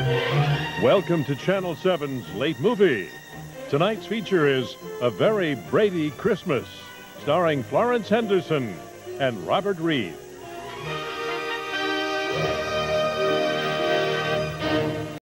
Welcome to Channel 7's Late Movie. Tonight's feature is A Very Brady Christmas, starring Florence Henderson and Robert Reed.